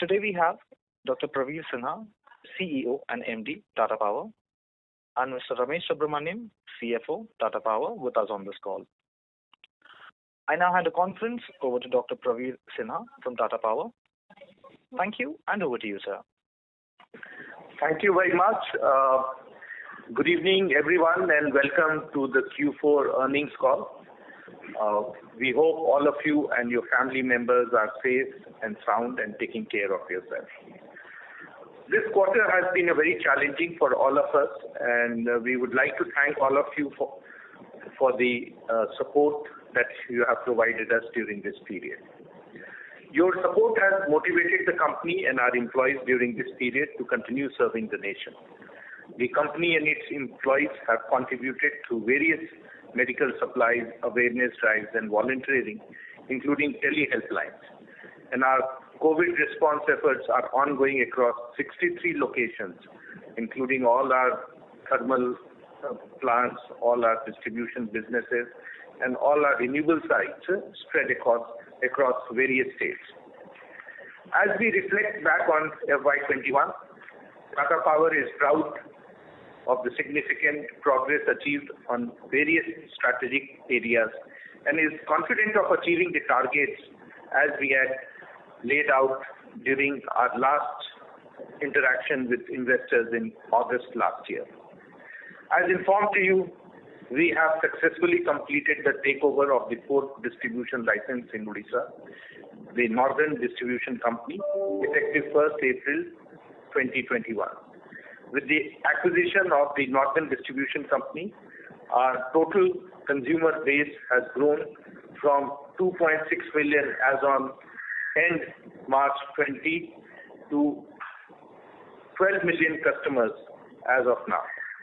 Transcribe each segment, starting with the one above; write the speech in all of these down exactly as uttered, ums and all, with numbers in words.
Today we have Doctor Praveer Sinha, C E O and M D, Tata Power, and Mister Ramesh Subramanian, C F O, Tata Power, with us on this call. I now hand the conference over to Doctor Praveer Sinha from Tata Power. Thank you, and over to you, sir. Thank you very much. Uh, good evening, everyone, and welcome to the Q four earnings call. Uh, we hope all of you and your family members are safe and sound and taking care of yourself. This quarter has been a very challenging for all of us, and uh, we would like to thank all of you for, for the uh, support that you have provided us during this period. Your support has motivated the company and our employees during this period to continue serving the nation. The company and its employees have contributed to various medical supplies, awareness drives, and volunteering, including tele-helplines. And our COVID response efforts are ongoing across sixty-three locations, including all our thermal uh, plants, all our distribution businesses, and all our renewable sites uh, spread across, across various states. As we reflect back on F Y twenty-one, Tata Power is proud of the significant progress achieved on various strategic areas and is confident of achieving the targets as we had laid out during our last interaction with investors in August last year. As informed to you, we have successfully completed the takeover of the fourth distribution license in Odisha, the Northern Distribution Company, effective first April twenty twenty-one. With the acquisition of the Northern Distribution Company, our total consumer base has grown from two point six million as on end March twenty to twelve million customers as of now.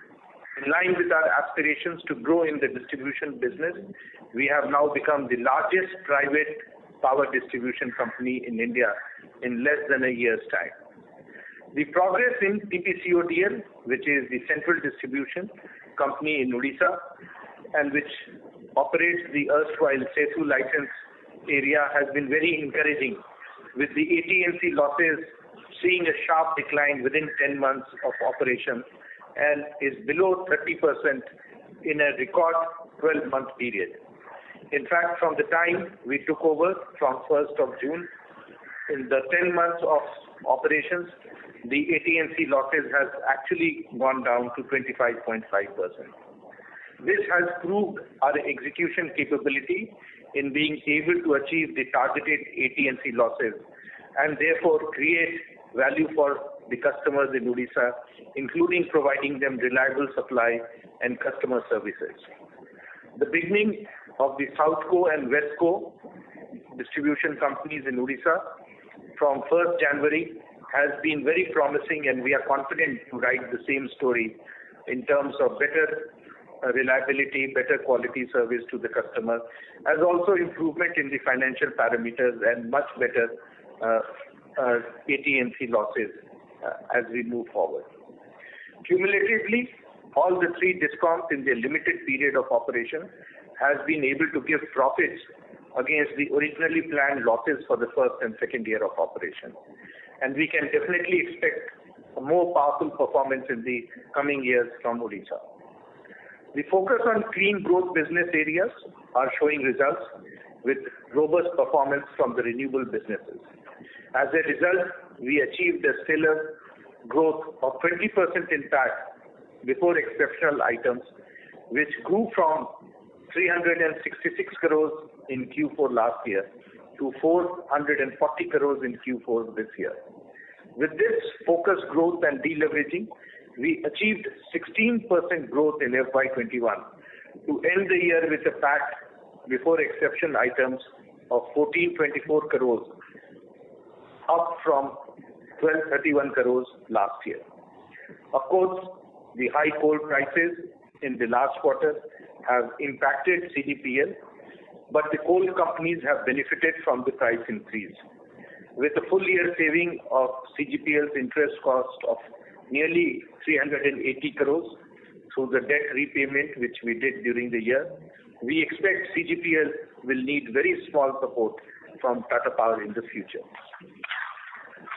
In line with our aspirations to grow in the distribution business, we have now become the largest private power distribution company in India in less than a year's time. The progress in T P C O D L, which is the Central Distribution Company in Odisha, and which operates the erstwhile Setu license area, has been very encouraging, with the A T and C losses seeing a sharp decline within ten months of operation and is below thirty percent in a record twelve-month period. In fact, from the time we took over from first of June, in the ten months of operations, the A T and C losses has actually gone down to twenty-five point five percent. This has proved our execution capability in being able to achieve the targeted A T and C losses and therefore create value for the customers in Odisha, including providing them reliable supply and customer services. The beginning of the Southco and Westco distribution companies in Odisha from first January has been very promising, and we are confident to write the same story in terms of better uh, reliability, better quality service to the customer, as also improvement in the financial parameters and much better uh, uh, A T and C losses uh, as we move forward. Cumulatively, all the three DISCOMs in their limited period of operation has been able to give profits against the originally planned losses for the first and second year of operation. And we can definitely expect a more powerful performance in the coming years from Odisha. The focus on clean growth business areas are showing results with robust performance from the renewable businesses. As a result, we achieved a stellar growth of twenty percent in P A T before exceptional items, which grew from three hundred sixty-six crores in Q four last year to four hundred forty crores in Q four this year. With this focused growth and deleveraging, we achieved sixteen percent growth in F Y twenty-one to end the year with a P A T before exception items of fourteen twenty-four crores, up from twelve thirty-one crores last year. Of course, the high coal prices in the last quarter have impacted C D P L, but the coal companies have benefited from the price increase. With a full year saving of C G P L's interest cost of nearly three hundred eighty crores through the debt repayment which we did during the year, we expect C G P L will need very small support from Tata Power in the future. The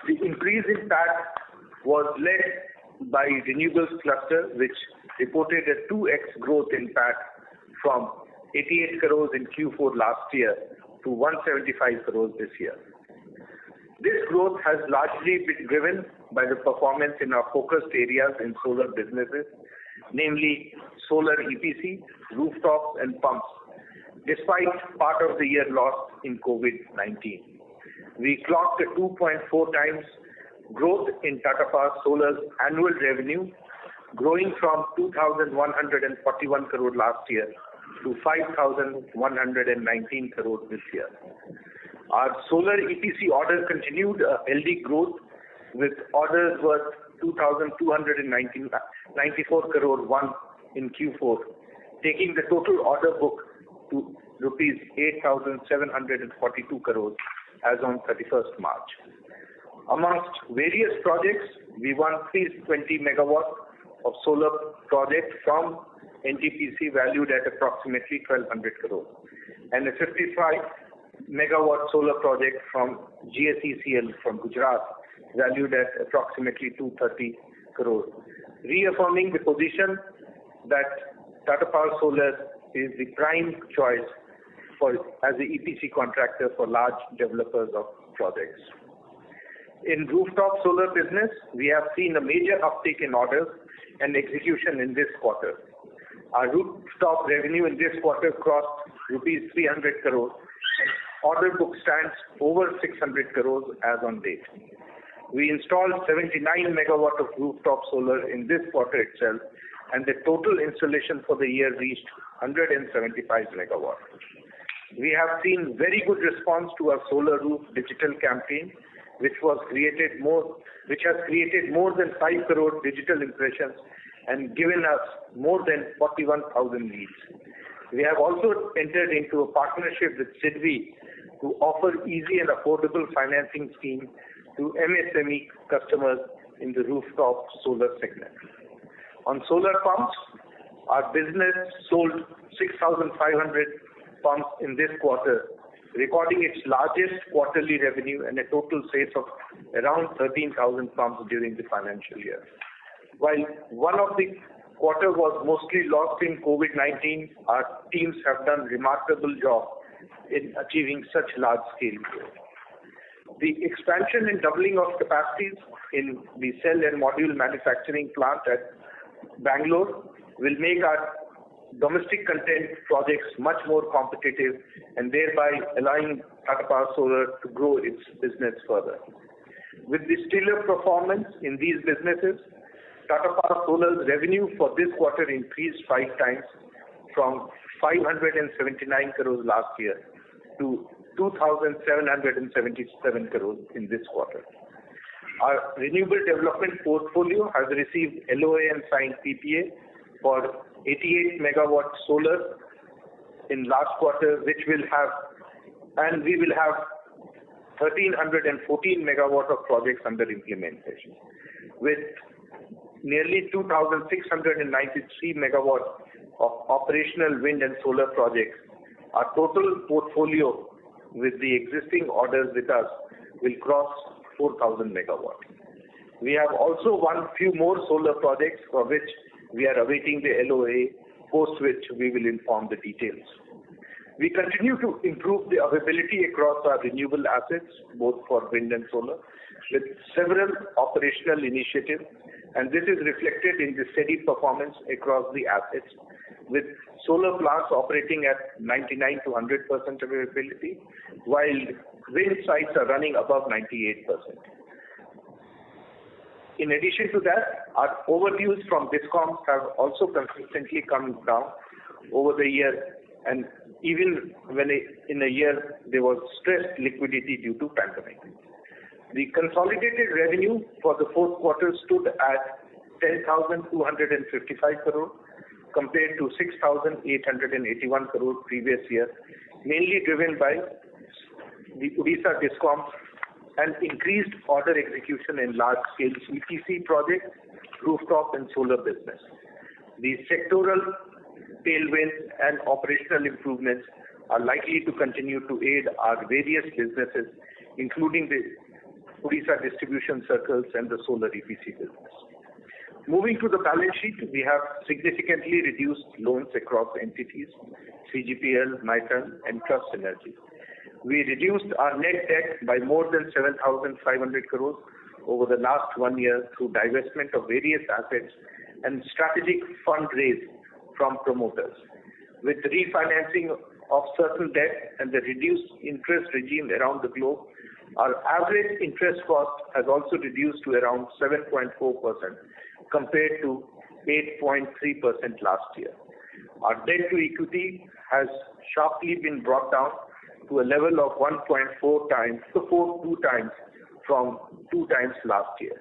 increase in P A T was led by renewables cluster, which reported a two x growth in P A T from eighty-eight crores in Q four last year to one hundred seventy-five crores this year. This growth has largely been driven by the performance in our focused areas in solar businesses, namely solar E P C, rooftops and pumps, despite part of the year lost in COVID nineteen. We clocked a two point four times growth in Tata Power Solar's annual revenue, growing from two thousand one hundred forty-one crore last year to five thousand one hundred nineteen crore this year. Our solar E P C orders continued a healthy growth with orders worth two thousand two hundred ninety-four crore won in Q four, taking the total order book to rupees eight thousand seven hundred forty-two crores as on thirty-first March. Amongst various projects, we won three hundred twenty megawatts of solar projects from N T P C valued at approximately twelve hundred crores and a fifty-five megawatt solar project from G S E C L from Gujarat valued at approximately two hundred thirty crores, reaffirming the position that Tata Power Solar is the prime choice for as the E P C contractor for large developers of projects. In rooftop solar business, we have seen a major uptick in orders and execution in this quarter. Our rooftop revenue in this quarter crossed rupees three hundred crores. Order book stands over six hundred crores as on date. We installed seventy-nine megawatt of rooftop solar in this quarter itself, and the total installation for the year reached one hundred seventy-five megawatt. We have seen very good response to our solar roof digital campaign, which was created more, which has created more than five crore digital impressions and given us more than forty-one thousand leads. We have also entered into a partnership with SIDBI to offer easy and affordable financing scheme to M S M E customers in the rooftop solar segment. On solar pumps, our business sold six thousand five hundred pumps in this quarter, recording its largest quarterly revenue and a total sales of around thirteen thousand pumps during the financial year. While one of the quarter was mostly lost in COVID nineteen, our teams have done remarkable job in achieving such large scale growth. The expansion and doubling of capacities in the cell and module manufacturing plant at Bangalore will make our domestic content projects much more competitive and thereby allowing Tata Power Solar to grow its business further. With the stellar performance in these businesses, Tata Power Solar's revenue for this quarter increased five times from five hundred seventy-nine crores last year to two thousand seven hundred seventy-seven crores in this quarter. Our renewable development portfolio has received L O A and signed P P A for eighty-eight megawatt solar in last quarter, which will have, and we will have one thousand three hundred fourteen megawatt of projects under implementation. With nearly two thousand six hundred ninety-three megawatt of operational wind and solar projects, our total portfolio with the existing orders with us will cross four thousand megawatt. We have also won few more solar projects for which we are awaiting the L O A, post which we will inform the details. We continue to improve the availability across our renewable assets, both for wind and solar, with several operational initiatives, and this is reflected in the steady performance across the assets, with solar plants operating at ninety-nine to one hundred percent availability, while wind sites are running above ninety-eight percent. In addition to that, our overdues from DISCOMs have also consistently come down over the year, and even when in a year there was stressed liquidity due to pandemic. The consolidated revenue for the fourth quarter stood at ten thousand two hundred fifty-five crore compared to six thousand eight hundred eighty-one crore previous year, mainly driven by the Odisha DISCOM and increased order execution in large-scale E P C projects, rooftop and solar business. The sectoral tailwinds and operational improvements are likely to continue to aid our various businesses, including the Odisha distribution circles, and the solar E P C business. Moving to the balance sheet, we have significantly reduced loans across entities, C G P L, Mithun, and Trust Energy. We reduced our net debt by more than seven thousand five hundred crores over the last one year through divestment of various assets and strategic fundraise from promoters. With refinancing of certain debt and the reduced interest regime around the globe, our average interest cost has also reduced to around seven point four percent compared to eight point three percent last year. Our debt to equity has sharply been brought down to a level of one point four times, to four two times from two times last year.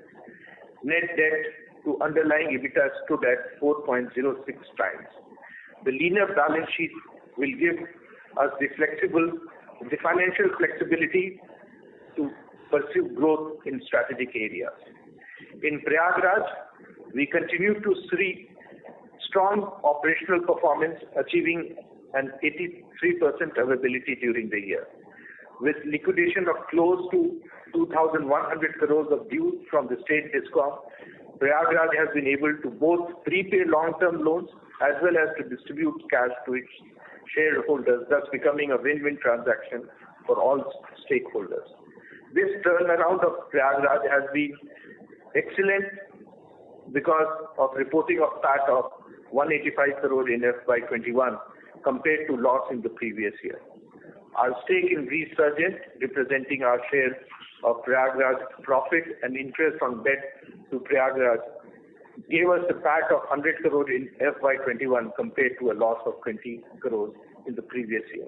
Net debt to underlying EBITDA stood at four point zero six times. The leaner balance sheet will give us the flexible, the financial flexibility to pursue growth in strategic areas. In Prayagraj, we continue to see strong operational performance, achieving an eighty-three percent availability during the year. With liquidation of close to two thousand one hundred crores of dues from the state DISCOM, Prayagraj has been able to both prepay long-term loans as well as to distribute cash to its shareholders, thus becoming a win-win transaction for all stakeholders. This turnaround of Prayagraj has been excellent because of reporting of P A T of one hundred eighty-five crore in F Y twenty-one compared to loss in the previous year. Our stake in Resurgent, representing our share of Prayagraj profit and interest on debt to Prayagraj, gave us a P A T of one hundred crore in F Y twenty-one compared to a loss of twenty crores in the previous year.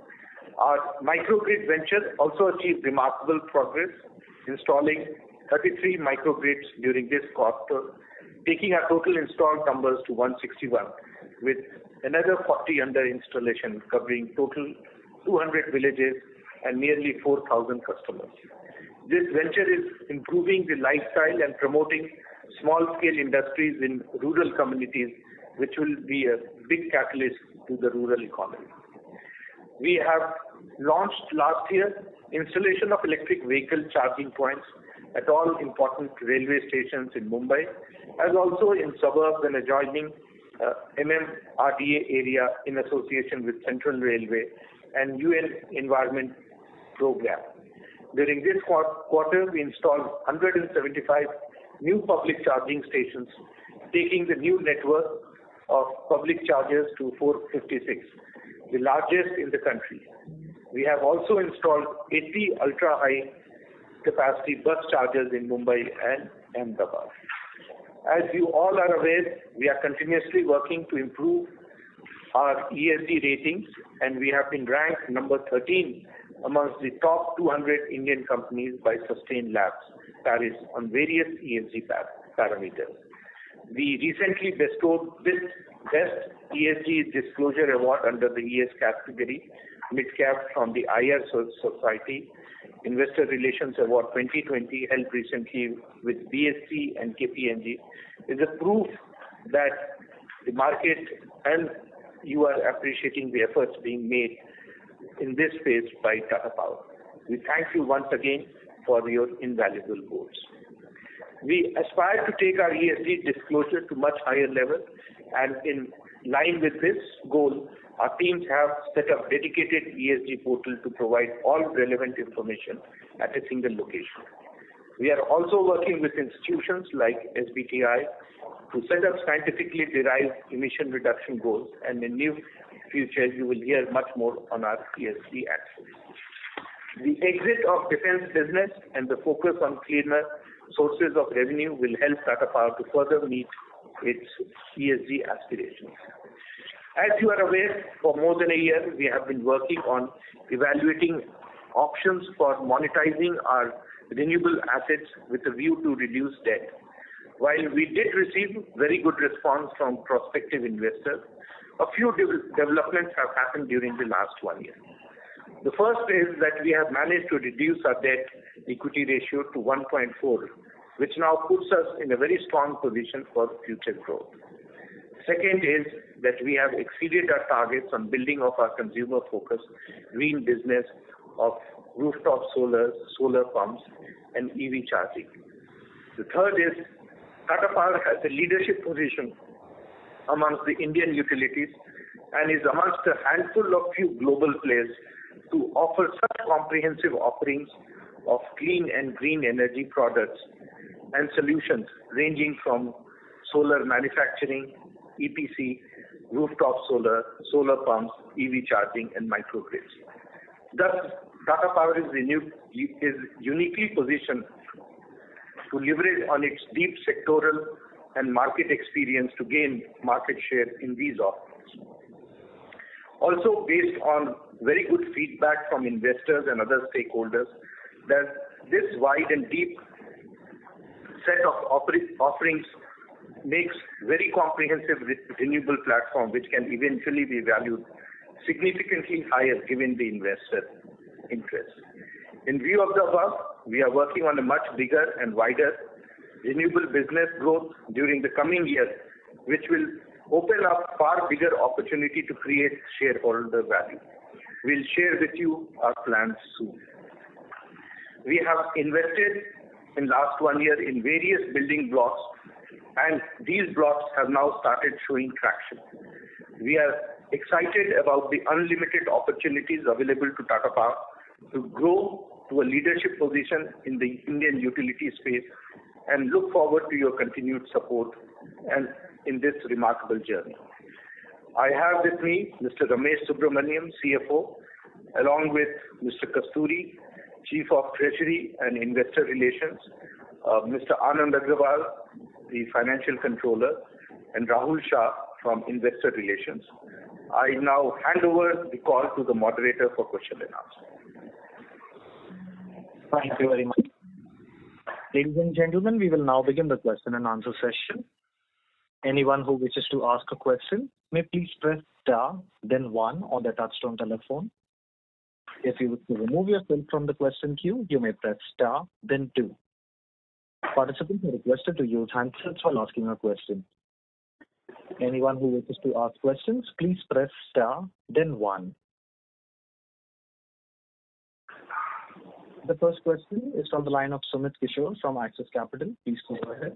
Our microgrid venture also achieved remarkable progress, installing thirty-three microgrids during this quarter, taking our total installed numbers to one hundred sixty-one, with another forty under installation, covering total two hundred villages and nearly four thousand customers. This venture is improving the lifestyle and promoting small-scale industries in rural communities, which will be a big catalyst to the rural economy. We have launched last year installation of electric vehicle charging points at all important railway stations in Mumbai, as also in suburbs and adjoining uh, M M R D A area in association with Central Railway and U N Environment Program. During this quarter, we installed one hundred seventy-five new public charging stations, taking the new network of public chargers to four hundred fifty-six, the largest in the country. We have also installed eighty ultra-high capacity bus chargers in Mumbai and Ahmedabad. As you all are aware, we are continuously working to improve our E S G ratings, and we have been ranked number thirteen amongst the top two hundred Indian companies by Sustainalytics Paris on various E S G parameters. We recently bestowed this Best E S G Disclosure Award under the E S category, mid-cap, from the I R Society Investor Relations Award twenty twenty, held recently with B S E and K P M G, is a proof that the market and you are appreciating the efforts being made in this space by Tata Power. We thank you once again for your invaluable votes. We aspire to take our E S G disclosure to much higher level, and in line with this goal, our teams have set up dedicated E S G portal to provide all relevant information at a single location. We are also working with institutions like S B T I to set up scientifically derived emission reduction goals, and in near future you will hear much more on our E S G axis. The exit of defense business and the focus on cleaner sources of revenue will help Tata Power to further meet its E S G aspirations. As you are aware, for more than a year, we have been working on evaluating options for monetizing our renewable assets with a view to reduce debt. While we did receive very good response from prospective investors, a few de- developments have happened during the last one year. The first is that we have managed to reduce our debt equity ratio to one point four, which now puts us in a very strong position for future growth. Second is that we have exceeded our targets on building of our consumer-focused green business of rooftop solar, solar pumps, and E V charging. The third is Tata Power has a leadership position amongst the Indian utilities and is amongst a handful of few global players to offer such comprehensive offerings of clean and green energy products and solutions ranging from solar manufacturing, E P C, rooftop solar, solar pumps, E V charging, and microgrids. Thus, Tata Power is, inu- is uniquely positioned to leverage on its deep sectoral and market experience to gain market share in these offerings. Also, based on very good feedback from investors and other stakeholders, that this wide and deep set of offerings makes very comprehensive renewable platform which can eventually be valued significantly higher given the investor interest. In view of the above, we are working on a much bigger and wider renewable business growth during the coming year, which will open up far bigger opportunity to create shareholder value. We'll share with you our plans soon. We have invested in last one year in various building blocks, and these blocks have now started showing traction. We are excited about the unlimited opportunities available to Tata Power to grow to a leadership position in the Indian utility space and look forward to your continued support and in this remarkable journey. I have with me Mister Ramesh Subramaniam, C F O, along with Mister Kasturi, Chief of Treasury and Investor Relations, uh, Mister Anand Agrawal, the Financial Controller, and Rahul Shah from Investor Relations. I now hand over the call to the moderator for question and answer. Thank you very much. Ladies and gentlemen, we will now begin the question and answer session. Anyone who wishes to ask a question may please press star, then one on the touchtone telephone. If you wish to remove yourself from the question queue, you may press star, then two. Participants are requested to use handsets while asking a question. Anyone who wishes to ask questions, please press star, then one. The first question is from the line of Sumit Kishore from Axis Capital. Please go ahead.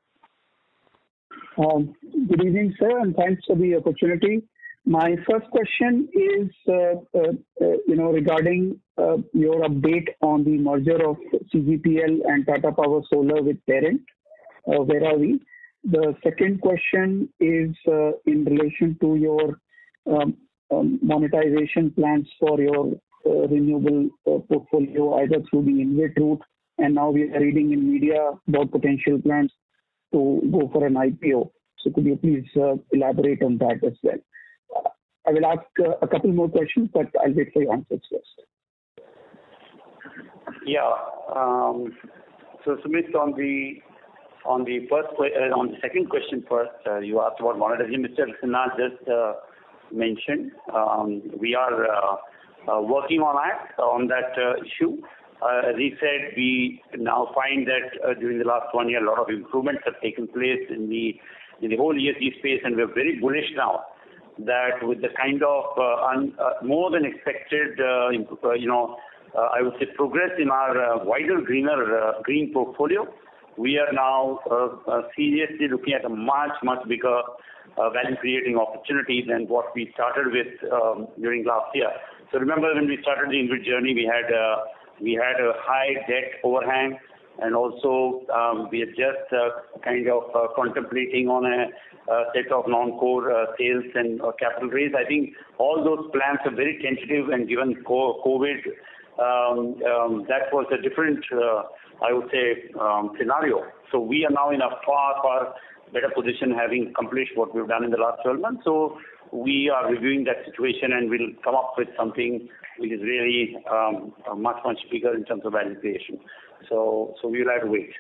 Um, good evening, sir, and thanks for the opportunity. My first question is, uh, uh, uh, you know, regarding uh, your update on the merger of C G P L and Tata Power Solar with parent. Uh, where are we? The second question is uh, in relation to your um, um, monetization plans for your uh, renewable uh, portfolio, either through the InvIT route, and now we are reading in media about potential plans to go for an I P O. So could you please uh, elaborate on that as well? Uh, I will ask uh, a couple more questions, but I'll wait for your answers first. Yeah. Um, so Sumit, on the on the first uh, on the second question first, uh, you asked about monetization. Mister Sinha just uh, mentioned um, we are uh, uh, working on that on that uh, issue. Uh, as he said, we now find that uh, during the last one year, a lot of improvements have taken place in the in the whole E S G space, and we're very bullish now that with the kind of uh, un, uh, more than expected, uh, uh, you know, uh, I would say progress in our uh, wider greener uh, green portfolio, we are now uh, uh, seriously looking at a much much bigger uh, value creating opportunity than what we started with um, during last year. So remember, when we started the InvIT journey, we had uh, we had a high debt overhang, and also um, we are just uh, kind of uh, contemplating on a, a set of non-core uh, sales and uh, capital raise. I think all those plans are very tentative, and given COVID, um, um, that was a different, uh, I would say, um, scenario. So we are now in a far, far better position, having accomplished what we've done in the last twelve months. So we are reviewing that situation, and we'll come up with something which is really um, much, much bigger in terms of value creation. So, so we'll have to wait.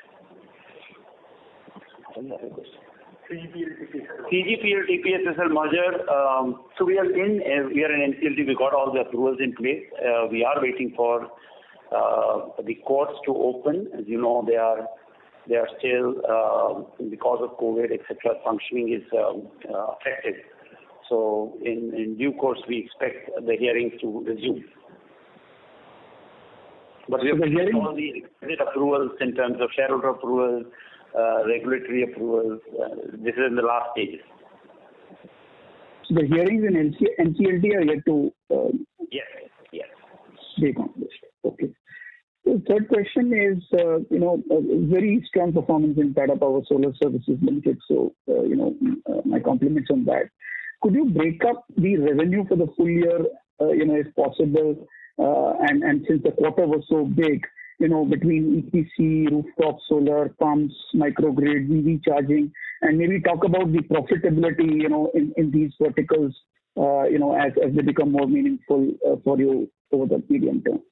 C G P L T P S S L merger. Um, so we are in uh, we are in N C L T. We got all the approvals in place. Uh, we are waiting for uh, the courts to open. As you know, they are they are still uh, because of COVID, et cetera. Functioning is um, uh, affected. So in, in due course, we expect the hearings to resume. But we have so all the requisite approvals in terms of shareholder approvals, uh, regulatory approvals. Uh, this is in the last stages. So the hearings in N C L T are yet to um, yes, yes. be accomplished. Okay. The third question is, uh, you know, a very strong performance in Tata Power Solar Services Limited. So, uh, you know, uh, my compliments on that. Could you break up the revenue for the full year, uh, you know, if possible? Uh, and, and since the quarter was so big, you know, between E P C, rooftop solar, pumps, microgrid, E V charging, and maybe talk about the profitability, you know, in, in these verticals, uh, you know, as, as they become more meaningful uh, for you over the medium term.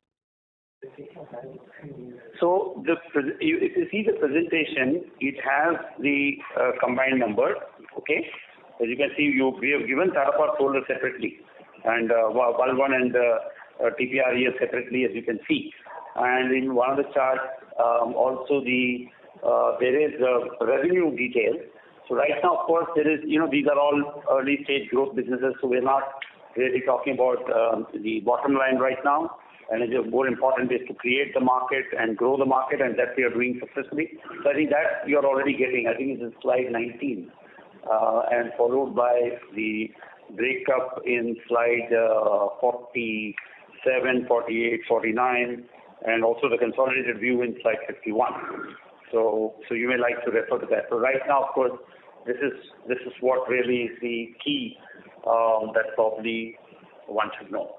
So, the, if you see the presentation, it has the uh, combined number, okay? As you can see, you, we have given Tata Power Solar separately, and uh, Walwhan and uh, uh, T P R E L separately, as you can see. And in one of the charts, um, also the uh, there is uh, revenue detail. So right now, of course, there is, you know, these are all early stage growth businesses, so we're not really talking about um, the bottom line right now. And it is more important is to create the market and grow the market, and that we are doing successfully. So I think that you're already getting. I think it's in slide nineteen, uh, and followed by the breakup in slide uh, forty-seven, forty-eight, forty-nine, and also the consolidated view in slide fifty-one. So, so you may like to refer to that. So right now, of course, this is this is what really is the key um, that probably one should know.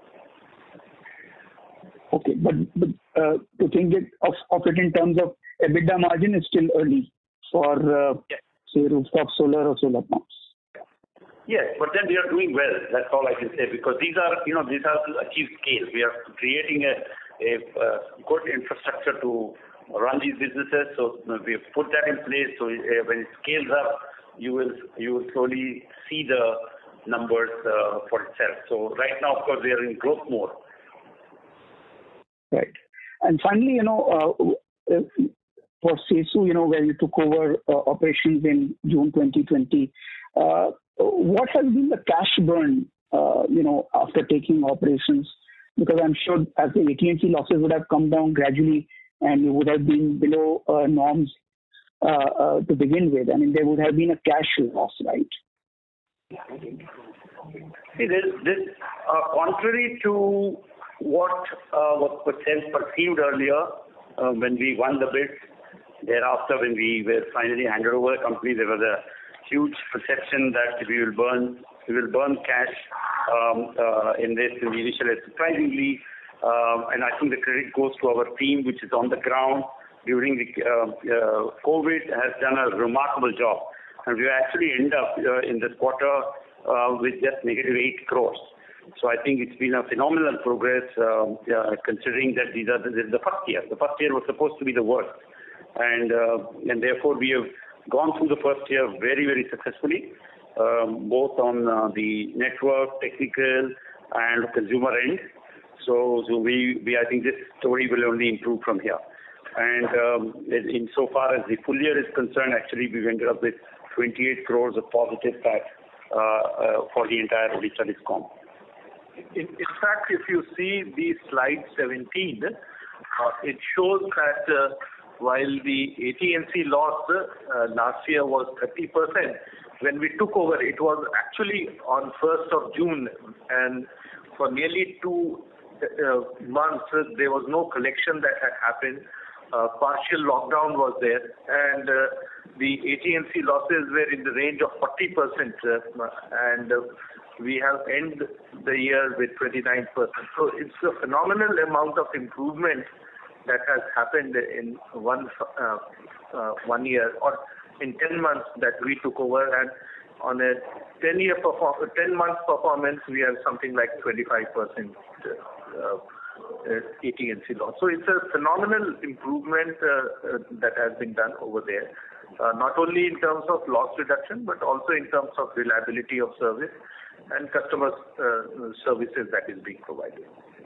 Okay, but, but uh, to think it of, of it in terms of EBITDA margin is still early for, uh, yes. say, rooftop solar or solar pumps. Yes, but then we are doing well. That's all I can say, because these are, you know, these are to achieve scale. We are creating a, a, a good infrastructure to run these businesses. So we have put that in place. So uh, when it scales up, you will you will slowly see the numbers uh, for itself. So right now, of course, we are in growth mode. Right. And finally, you know, uh, for CESU, you know, where you took over uh, operations in June twenty twenty, uh, what has been the cash burn, uh, you know, after taking operations? Because I'm sure as the A T and C losses would have come down gradually and you would have been below uh, norms uh, uh, to begin with. I mean, there would have been a cash loss, right? See, this, this uh, contrary to what uh, was perceived earlier uh, when we won the bid, thereafter when we were finally handed over the company, there was a huge perception that we will burn we will burn cash um, uh, in this in the initial. Surprisingly, um, and I think the credit goes to our team, which is on the ground during the uh, uh, COVID, has done a remarkable job, and we actually end up uh, in this quarter uh, with just negative eight crores. So I think it's been a phenomenal progress, um, uh, considering that these are the, this is the first year. The first year was supposed to be the worst, and uh, and therefore we have gone through the first year very very successfully, um, both on uh, the network, technical, and consumer end. So so we, we I think this story will only improve from here. And um, in so far as the full year is concerned, actually we've ended up with twenty-eight crores of positive tax uh, uh, for the entire Odisha Discom. In, in fact, if you see the slide seventeen, uh, it shows that uh, while the A T and C loss uh, last year was thirty percent, when we took over, it was actually on first of June, and for nearly two uh, months, uh, there was no collection that had happened. Uh, partial lockdown was there, and uh, the A T and C losses were in the range of forty percent, uh, and uh, we have ended the year with twenty-nine percent. So it's a phenomenal amount of improvement that has happened in one uh, uh, one year or in ten months that we took over, and on a ten year perform ten months performance, we have something like twenty-five percent uh, uh, A T and C loss. So it's a phenomenal improvement uh, uh, that has been done over there, uh, not only in terms of loss reduction, but also in terms of reliability of service and customer uh, services that is being provided.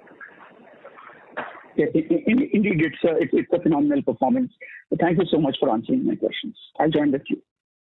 Yes, indeed, it's a, it's, it's a phenomenal performance. So thank you so much for answering my questions. I'll join the queue.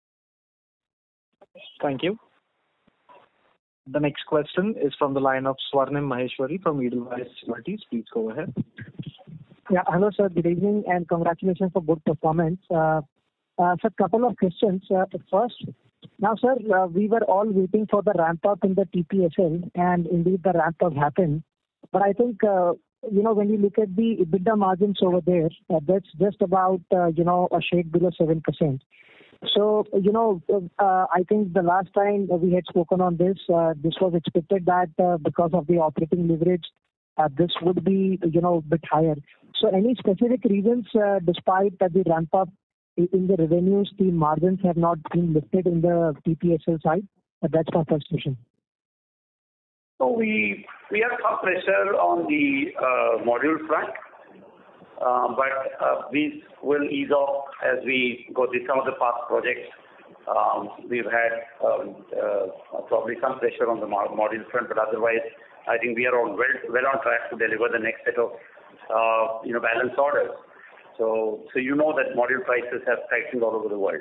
Thank you. The next question is from the line of Swarnim Maheshwari from Edelweiss Securities. Please go ahead. Yeah, hello, sir. Good evening and congratulations for good performance. Uh, uh, sir, couple of questions. Uh, first, now, sir, uh, we were all waiting for the ramp up in the T P S L, and indeed the ramp up happened. But I think, uh, you know, when you look at the EBITDA margins over there, uh, that's just about, uh, you know, a shade below seven percent. So, you know, uh, I think the last time we had spoken on this, uh, this was expected that uh, because of the operating leverage, uh, this would be, you know, a bit higher. So any specific reasons, uh, despite uh, the ramp up in the revenues, the margins have not been lifted in the T P S L side? Uh, that's my first question. So we we have some pressure on the uh, module front, uh, but uh, these will ease off as we go through some of the past projects. Um, we've had um, uh, probably some pressure on the module front, but otherwise, I think we are on well well on track to deliver the next set of uh, you know balance orders. So so you know that module prices have tightened all over the world.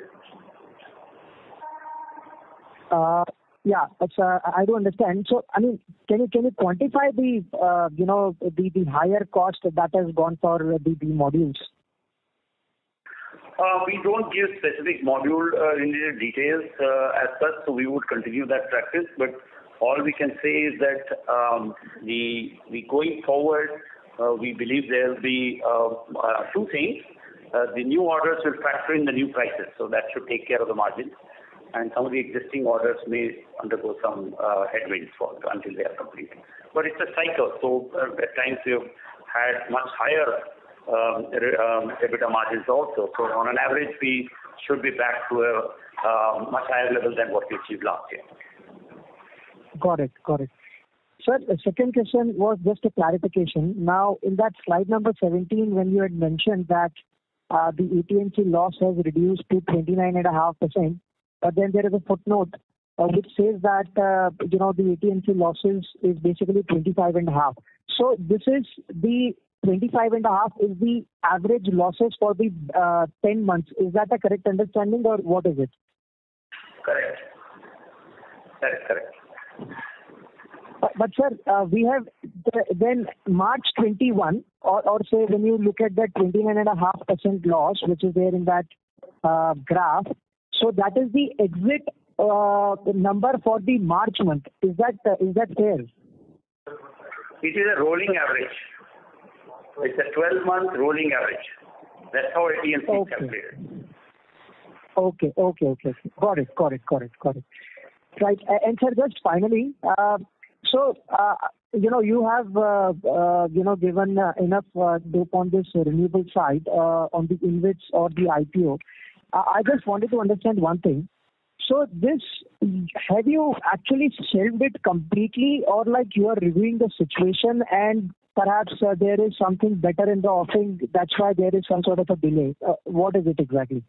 Uh, yeah, it's, uh, I do understand. So I mean, can you can you quantify the uh, you know the, the higher cost that has gone for the, the modules? Uh, we don't give specific module uh, related details uh, as such, so we would continue that practice. But all we can say is that um, the the going forward. Uh, we believe there will be uh, uh, two things. Uh, the new orders will factor in the new prices, so that should take care of the margin. And some of the existing orders may undergo some uh, headwinds for until they are completed. But it's a cycle, so uh, at times we have had much higher um, um, EBITDA margins also. So on an average, we should be back to a uh, much higher level than what we achieved last year. Got it, got it. Sir, the second question was just a clarification. Now, in that slide number seventeen, when you had mentioned that uh, the A T and C loss has reduced to twenty-nine point five percent, but then there is a footnote uh, which says that, uh, you know, the A T and C losses is basically twenty-five point five. So this is the twenty-five point five is the average losses for the uh, ten months. Is that a correct understanding or what is it? Correct. That is correct. But, but sir, uh, we have the, then March twenty-one, or, or say when you look at that twenty-nine point five percent loss, which is there in that uh, graph, so that is the exit uh, number for the March month. Is that uh, is that fair? It is a rolling average. It's a twelve-month rolling average. That's how A T and C is calculated. Okay, okay, okay, okay. Got it, got it, got it, got it. Right. And sir, just finally, uh, so, uh, you know, you have, uh, uh, you know, given uh, enough uh, dope on this renewable side, uh, on the InvITs or the I P O. Uh, I just wanted to understand one thing. So this, have you actually shelved it completely, or like you are reviewing the situation and perhaps uh, there is something better in the offering, that's why there is some sort of a delay? Uh, what is it exactly?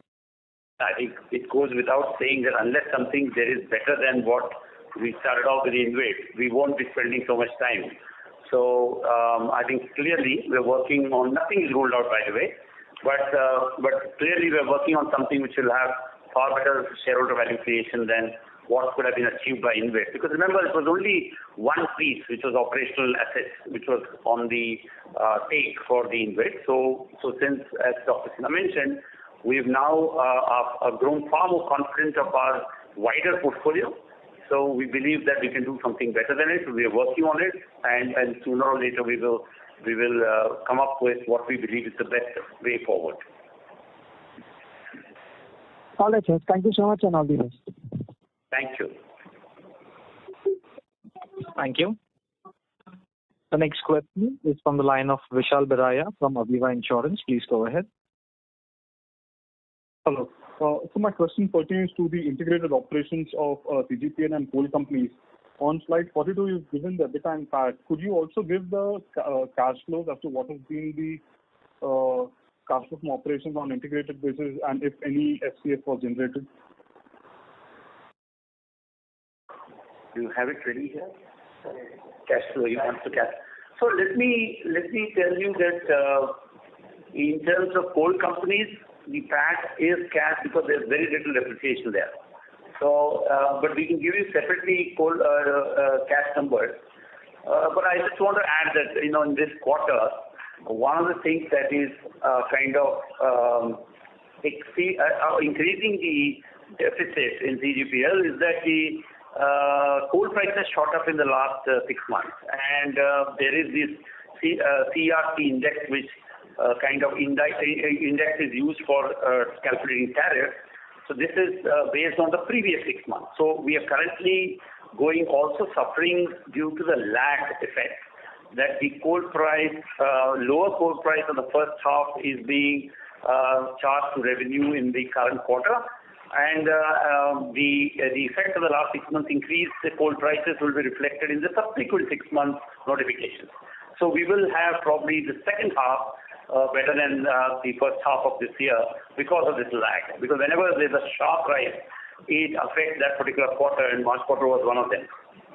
I think it goes without saying that unless something there is better than what we started off with the InvIT, we won't be spending so much time. So um, I think clearly we're working on, nothing is ruled out by the way, but uh, but clearly we're working on something which will have far better shareholder value creation than what could have been achieved by InvIT. Because remember, it was only one piece, which was operational assets, which was on the uh, take for the InvIT. So, so since, as Doctor Sinha mentioned, we've now uh, uh, grown far more confident of our wider portfolio. So we believe that we can do something better than it. We are working on it, and, and sooner or later we will we will uh, come up with what we believe is the best way forward. All right, sir. Thank you so much, and all the best. Thank you. Thank you. The next question is from the line of Vishal Biraya from Aviva Insurance. Please go ahead. Hello. Uh, so my question pertains to the integrated operations of uh, C G P L and coal companies. On slide forty-two, you've given the EBITDA and P A T. Could you also give the uh, cash flows as to what has been the uh, cash flow from operations on integrated basis, and if any F C F was generated? Do you have it ready here? Cash flow, you want to cash. So let me let me tell you that uh, in terms of coal companies, the P A T is cash because there's very little depreciation there. So, uh, but we can give you separately coal uh, uh, cash numbers. Uh, but I just want to add that, you know, in this quarter, one of the things that is uh, kind of um, exceed, uh, increasing the deficit in C G P L is that the uh, coal prices shot up in the last uh, six months, and uh, there is this C, uh, C R T index, which uh, kind of index, index is used for uh, calculating tariff. So this is uh, based on the previous six months. So we are currently going also suffering due to the lag effect that the coal price, uh, lower coal price in the first half is being uh, charged to revenue in the current quarter. And uh, uh, the uh, the effect of the last six months increase the coal prices will be reflected in the subsequent six months notifications. So we will have probably the second half Uh, better than uh, the first half of this year because of this lag. Because whenever there's a sharp rise, it affects that particular quarter, and March quarter was one of them.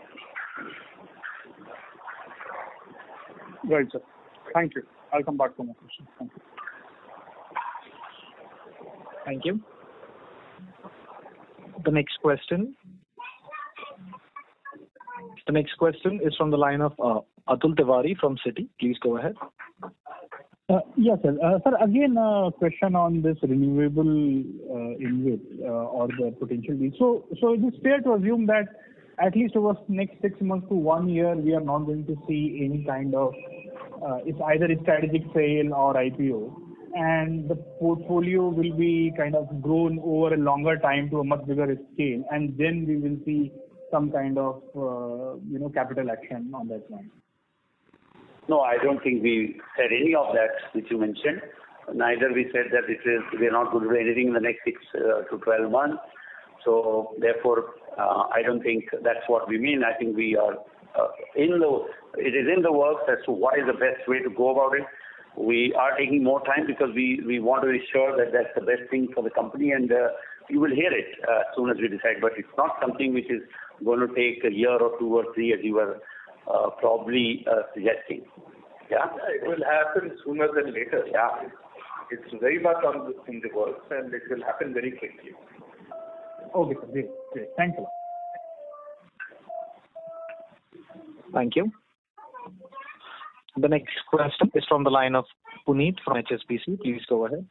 Right, sir. Thank you. I'll come back to my question. Thank you. Thank you. The next question. The next question is from the line of uh, Atul Tiwari from Citi. Please go ahead. Uh, yes, sir. Uh, sir, again, a uh, question on this renewable uh, InvIT uh, or the potential deal. So, so it is fair to assume that at least over the next six months to one year, we are not going to see any kind of, uh, it's either a strategic sale or I P O, and the portfolio will be kind of grown over a longer time to a much bigger scale, and then we will see some kind of, uh, you know, capital action on that line. No, I don't think we said any of that which you mentioned. Neither we said that it is we are not going to do anything in the next six uh, to twelve months. So therefore, uh, I don't think that's what we mean. I think we are uh, in the it is in the works as to what is the best way to go about it. We are taking more time because we we want to ensure that that's the best thing for the company, and uh, you will hear it uh, as soon as we decide. But it's not something which is going to take a year or two or three, as you were Uh, probably uh, suggesting. Yeah, it will happen sooner than later. Yeah, it's very much on the, in the works, and it will happen very quickly. Okay, sir. Great. Great. Thanks a lot. Thank you. The next question is from the line of Puneet from H S B C. Please go ahead.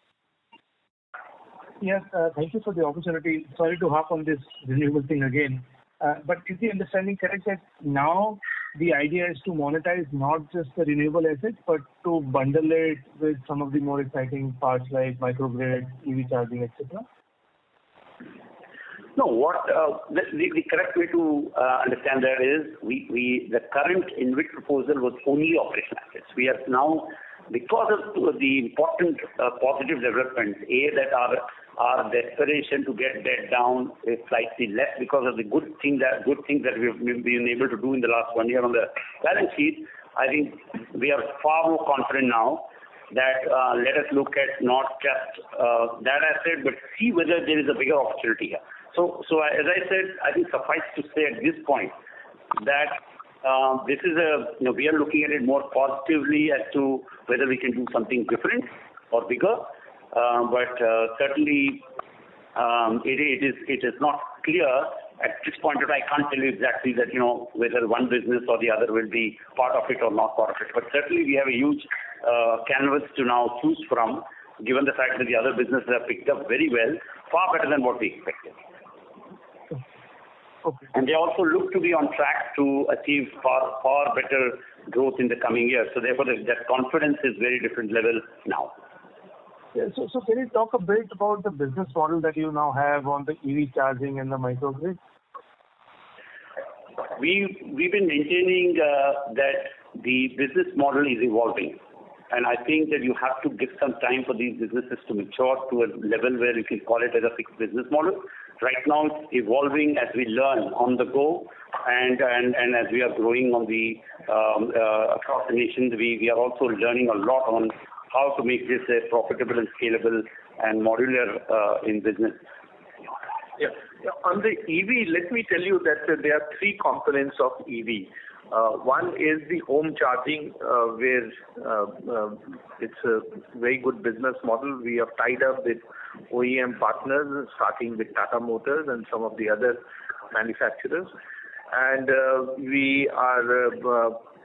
Yes, uh, thank you for the opportunity. Sorry to harp on this renewable thing again. Uh, but is the understanding correct that now the idea is to monetize not just the renewable assets, but to bundle it with some of the more exciting parts like microgrid, E V charging, et cetera? No, what uh, the, the, the correct way to uh, understand that is we, we the current InvIT proposal was only operational assets. We are now, because of the important uh, positive developments, A, that our our desperation to get debt down is slightly less because of the good thing that good things that we've been able to do in the last one year on the balance sheet. I think we are far more confident now that uh, let us look at not just uh, that asset, but see whether there is a bigger opportunity here. So, so as I said, I think suffice to say at this point that uh, this is a, you know, we are looking at it more positively as to whether we can do something different or bigger. Uh, but uh, certainly um, it, it is it is not clear at this point. I can't tell you exactly that, you know, whether one business or the other will be part of it or not part of it. But certainly we have a huge uh, canvas to now choose from, given the fact that the other businesses have picked up very well, far better than what we expected. Okay. And they also look to be on track to achieve far far better growth in the coming years. So therefore, that confidence is very different level now. Yeah, so, so can you talk a bit about the business model that you now have on the E V charging and the microgrid? We we've been maintaining uh, that the business model is evolving, and I think that you have to give some time for these businesses to mature to a level where you can call it as a fixed business model. Right now, it's evolving as we learn on the go, and and, and as we are growing on the um, uh, across the nation, we, we are also learning a lot on how to make this a profitable and scalable and modular uh, in business. Yeah. Yeah. On the E V, let me tell you that uh, there are three components of E V. Uh, one is the home charging, uh, where uh, uh, it's a very good business model. We have tied up with O E M partners, starting with Tata Motors and some of the other manufacturers. And uh, we are uh, uh,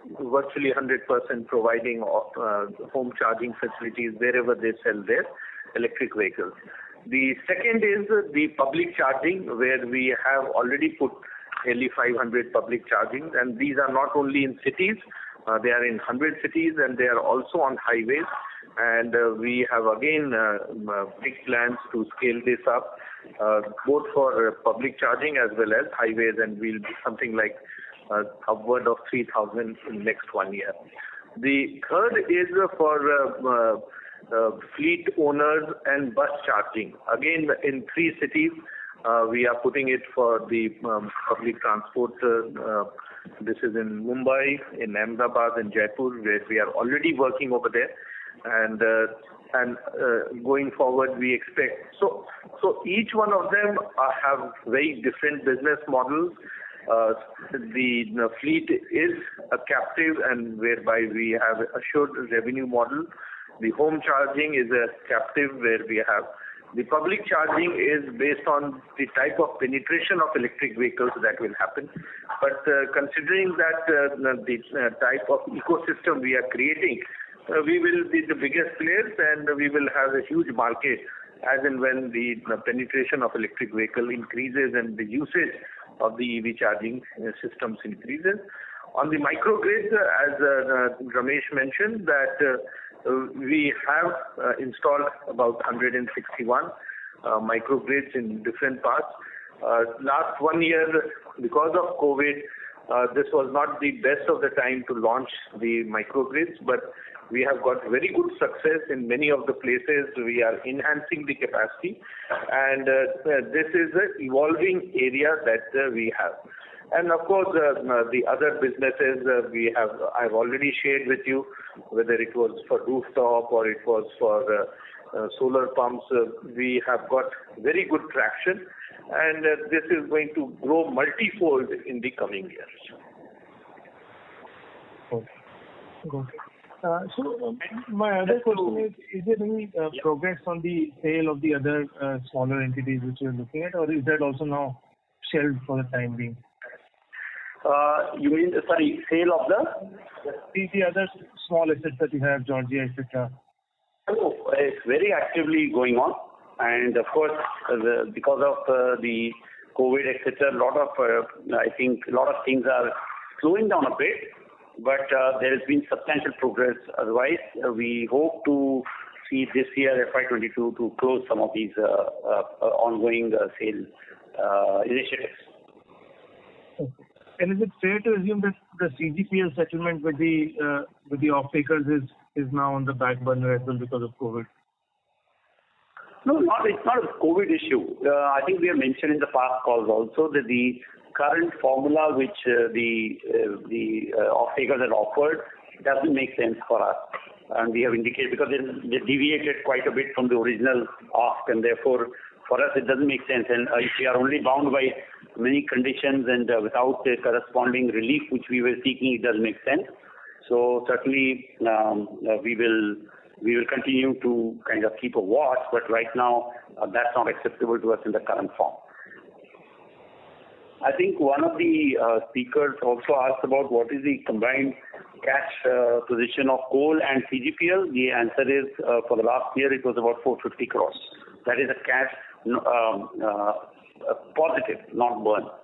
virtually one hundred percent providing uh, home charging facilities wherever they sell their electric vehicles. The second is the public charging, where we have already put nearly five hundred public charging, and these are not only in cities, uh, they are in one hundred cities, and they are also on highways. And uh, we have again uh, uh, big plans to scale this up, uh, both for uh, public charging as well as highways, and we'll be something like uh, upward of three thousand in next one year. The third is uh, for uh, uh, uh, fleet owners and bus charging. Again, in three cities, uh, we are putting it for the um, public transport. Uh, uh, this is in Mumbai, in Ahmedabad, and Jaipur, where we are already working over there. And uh, and uh, going forward, we expect so so each one of them uh, have very different business models. Uh, the, the fleet is a captive, and whereby we have assured revenue model. The home charging is a captive, where we have the public charging is based on the type of penetration of electric vehicles that will happen. But uh, considering that uh, the uh, type of ecosystem we are creating, Uh, we will be the biggest players, and we will have a huge market as and when the, the penetration of electric vehicle increases and the usage of the E V charging uh, systems increases. On the microgrids, uh, as uh, uh, Ramesh mentioned, that uh, uh, we have uh, installed about one hundred sixty-one uh, microgrids in different parts. Uh, last one year, because of COVID, uh, this was not the best of the time to launch the microgrids, but we have got very good success in many of the places. We are enhancing the capacity, and uh, this is an evolving area that uh, we have. And of course, uh, the other businesses uh, we have, I've already shared with you, whether it was for rooftop or it was for uh, uh, solar pumps, uh, we have got very good traction, and uh, this is going to grow multifold in the coming years. Okay. Good. Uh, so um, my other question is, is there any uh, yeah. progress on the sale of the other uh, smaller entities which you're looking at, or is that also now shelved for the time being? Uh, you mean, sorry, sale of the? The, the other small assets that you have, Georgia, et cetera. Oh, it's very actively going on. And of course, uh, the, because of uh, the COVID, et cetera, a lot of, uh, I think, a lot of things are slowing down a bit. But uh, there has been substantial progress. Otherwise, uh, we hope to see this year, F Y twenty-two, to close some of these uh, uh, uh, ongoing uh, sale uh, initiatives. Okay. And is it fair to assume that the C G P L settlement with the uh, with the off-takers is is now on the back burner as well because of COVID? No, not it's not a COVID issue. Uh, I think we have mentioned in the past calls also that the current formula which uh, the uh, the uh, off-takers had offered doesn't make sense for us, and we have indicated because they, they deviated quite a bit from the original ask, and therefore for us it doesn't make sense. And uh, if we are only bound by many conditions and uh, without the corresponding relief which we were seeking, it doesn't make sense. So certainly um, uh, we will we will continue to kind of keep a watch, but right now uh, that's not acceptable to us in the current form. I think one of the uh, speakers also asked about what is the combined cash uh, position of coal and C G P L. The answer is uh, for the last year it was about four hundred fifty crores. That is a cash um, uh, positive, not burn.